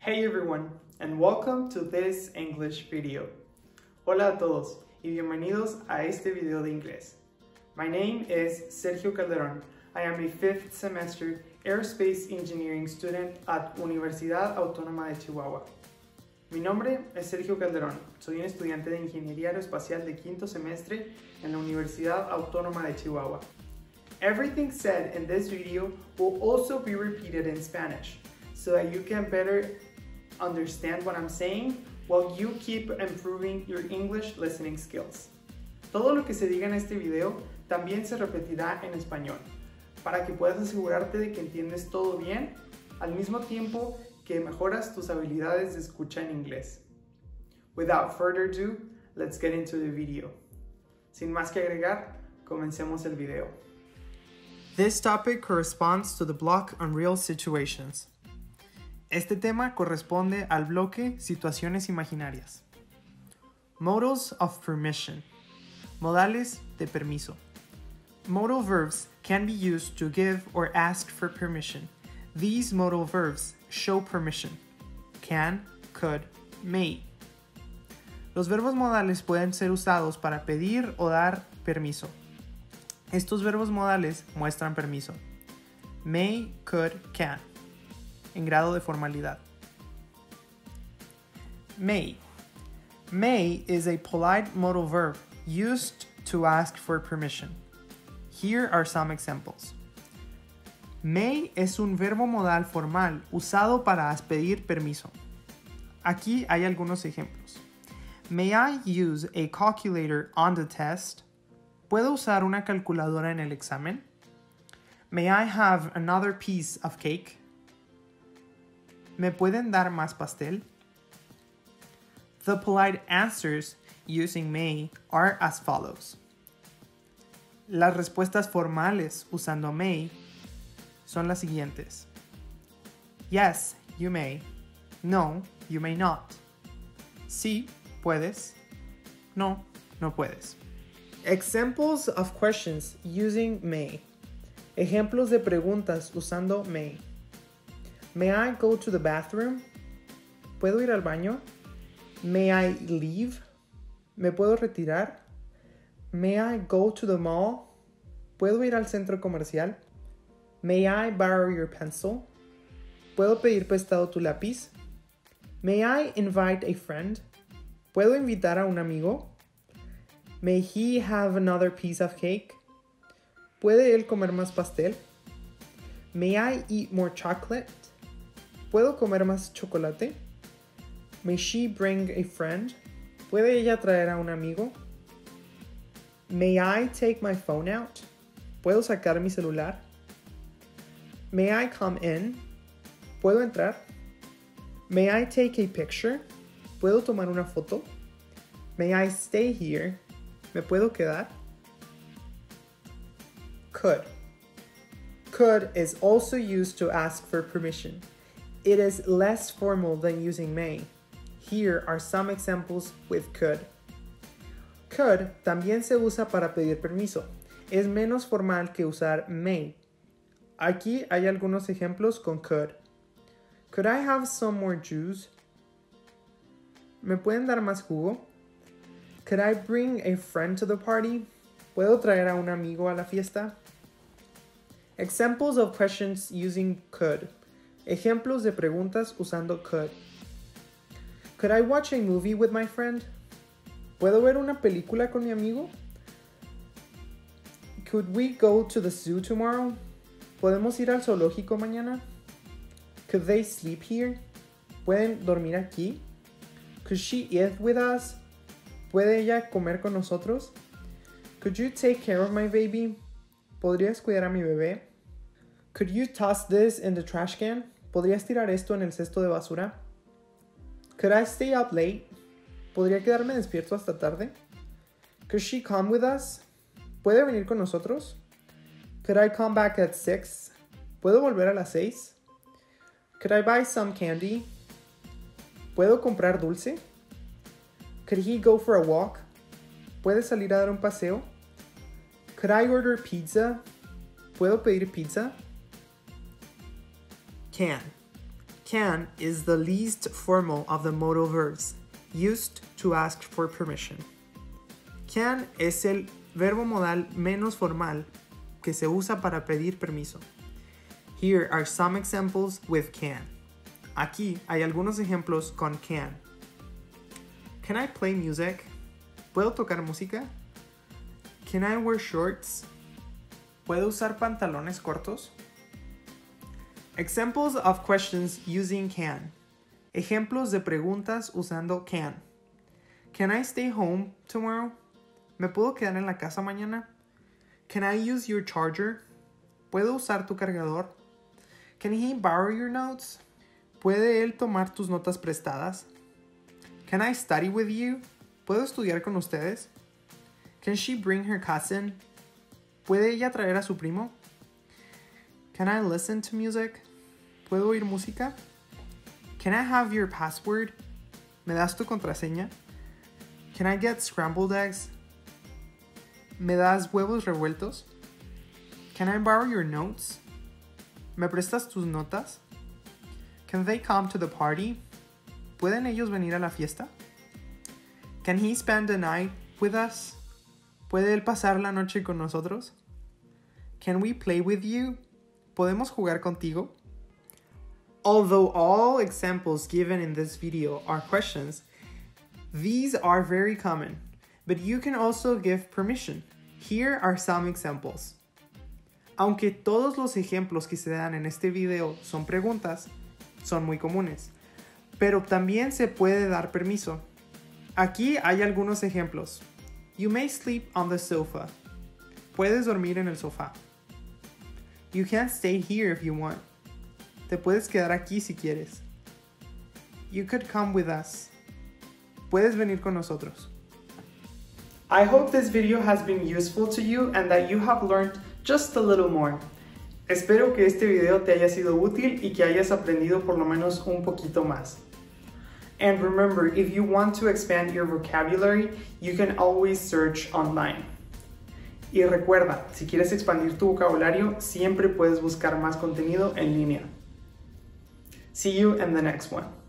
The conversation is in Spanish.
Hey everyone, and welcome to this English video. Hola a todos y bienvenidos a este video de inglés. My name is Sergio Calderón. I am a 5th semester aerospace engineering student at Universidad Autónoma de Chihuahua. Mi nombre es Sergio Calderón. Soy un estudiante de ingeniería aeroespacial de 5º semestre en la Universidad Autónoma de Chihuahua. Everything said in this video will also be repeated in Spanish, so that you can better understand what I'm saying while you keep improving your English listening skills. Todo lo que se diga en este video también se repetirá en español, para que puedas asegurarte de que entiendes todo bien, al mismo tiempo que mejoras tus habilidades de escucha en inglés. Without further ado, let's get into the video. Sin más que agregar, comencemos el video. This topic corresponds to the block on real situations. Este tema corresponde al bloque Situaciones Imaginarias. Modals of permission. Modales de permiso. Modal verbs can be used to give or ask for permission. These modal verbs show permission. Can, could, may. Los verbos modales pueden ser usados para pedir o dar permiso. Estos verbos modales muestran permiso. May, could, can. En grado de formalidad. May. May is a polite modal verb used to ask for permission. Here are some examples. May es un verbo modal formal usado para pedir permiso. Aquí hay algunos ejemplos. May I use a calculator on the test? ¿Puedo usar una calculadora en el examen? May I have another piece of cake? ¿Me pueden dar más pastel? The polite answers using may are as follows. Las respuestas formales usando may son las siguientes. Yes, you may. No, you may not. Sí, puedes. No, no puedes. Examples of questions using may. Ejemplos de preguntas usando may. May I go to the bathroom? ¿Puedo ir al baño? May I leave? ¿Me puedo retirar? May I go to the mall? ¿Puedo ir al centro comercial? May I borrow your pencil? ¿Puedo pedir prestado tu lápiz? May I invite a friend? ¿Puedo invitar a un amigo? May he have another piece of cake? ¿Puede él comer más pastel? May I eat more chocolate? ¿Puedo comer más chocolate? May she bring a friend? ¿Puede ella traer a un amigo? May I take my phone out? ¿Puedo sacar mi celular? May I come in? ¿Puedo entrar? May I take a picture? ¿Puedo tomar una foto? May I stay here? ¿Me puedo quedar? Could. Could is also used to ask for permission. It is less formal than using may. Here are some examples with could. Could también se usa para pedir permiso. Es menos formal que usar may. Aquí hay algunos ejemplos con could. Could I have some more juice? ¿Me pueden dar más jugo? Could I bring a friend to the party? ¿Puedo traer a un amigo a la fiesta? Examples of questions using could. Ejemplos de preguntas usando could. Could I watch a movie with my friend? ¿Puedo ver una película con mi amigo? Could we go to the zoo tomorrow? ¿Podemos ir al zoológico mañana? Could they sleep here? ¿Pueden dormir aquí? Could she eat with us? ¿Puede ella comer con nosotros? Could you take care of my baby? ¿Podrías cuidar a mi bebé? Could you toss this in the trash can? ¿Podrías tirar esto en el cesto de basura? Could I stay up late? ¿Podría quedarme despierto hasta tarde? Could she come with us? ¿Puede venir con nosotros? Could I come back at 6? ¿Puedo volver a las 6? Could I buy some candy? ¿Puedo comprar dulce? Could he go for a walk? ¿Puede salir a dar un paseo? Could I order pizza? ¿Puedo pedir pizza? Can. Can is the least formal of the modal verbs, used to ask for permission. Can es el verbo modal menos formal que se usa para pedir permiso. Here are some examples with can. Aquí hay algunos ejemplos con can. Can I play music? ¿Puedo tocar música? Can I wear shorts? ¿Puedo usar pantalones cortos? Examples of questions using can. Ejemplos de preguntas usando can. Can I stay home tomorrow? ¿Me puedo quedar en la casa mañana? Can I use your charger? ¿Puedo usar tu cargador? Can he borrow your notes? ¿Puede él tomar tus notas prestadas? Can I study with you? ¿Puedo estudiar con ustedes? Can she bring her cousin? ¿Puede ella traer a su primo? Can I listen to music? ¿Puedo oír música? Can I have your password? ¿Me das tu contraseña? Can I get scrambled eggs? ¿Me das huevos revueltos? Can I borrow your notes? ¿Me prestas tus notas? Can they come to the party? ¿Pueden ellos venir a la fiesta? Can he spend the night with us? ¿Puede él pasar la noche con nosotros? Can we play with you? ¿Podemos jugar contigo? Although all examples given in this video are questions, these are very common, but you can also give permission. Here are some examples. Aunque todos los ejemplos que se dan en este video son preguntas, son muy comunes, pero también se puede dar permiso. Aquí hay algunos ejemplos. You may sleep on the sofa. Puedes dormir en el sofá. You can stay here if you want. Te puedes quedar aquí si quieres. You could come with us. Puedes venir con nosotros. I hope this video has been useful to you and that you have learned just a little more. Espero que este video te haya sido útil y que hayas aprendido por lo menos un poquito más. And remember, if you want to expand your vocabulary, you can always search online. Y recuerda, si quieres expandir tu vocabulario, siempre puedes buscar más contenido en línea. See you in the next one.